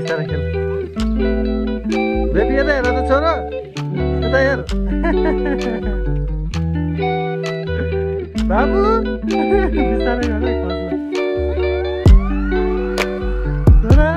बिस्तारै खेल बेबी यता हेर त छोरा यता हेर बाबु बिस्तारै गर है छोरा